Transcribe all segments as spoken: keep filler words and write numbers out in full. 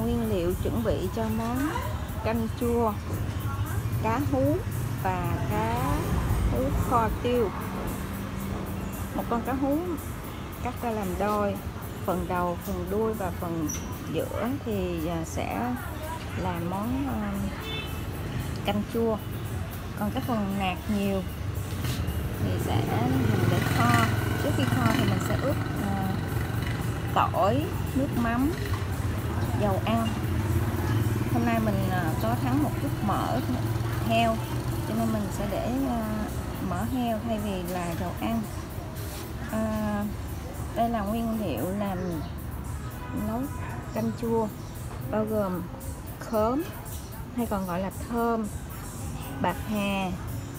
nguyên liệu chuẩn bị cho món canh chua cá hú và cá hú kho tiêu. Một con cá hú cắt ra làm đôi, phần đầu, phần đuôi và phần giữa thì sẽ làm món canh chua. Còn cái phần nạc nhiều thì sẽ dùng để kho. Trước khi kho thì mình sẽ ướp uh, tỏi, nước mắm, dầu ăn. Hôm nay mình uh, có thắng một chút mỡ heo cho nên mình sẽ để uh, mỡ heo thay vì là dầu ăn. Uh, đây là nguyên liệu làm nấu canh chua, bao gồm khóm hay còn gọi là thơm, bạc hà,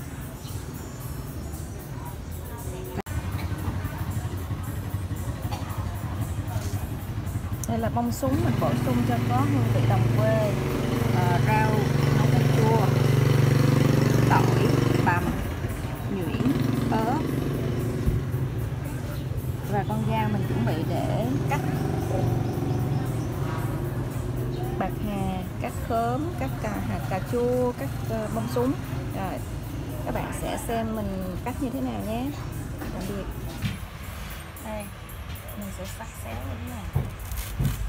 đây là bông súng mình bổ sung cho có hương vị đồng quê, à, rau nấu canh chua, tỏi, bằm, nhuyễn, ớt và con dao mình chuẩn bị để cắt bạc hà, cắt khóm, cắt cà hạt cà chua, cắt uh, bông súng. Rồi các bạn sẽ xem mình cắt như thế nào nhé. Tạm biệt. Đây mình sẽ sắc xéo như thế này.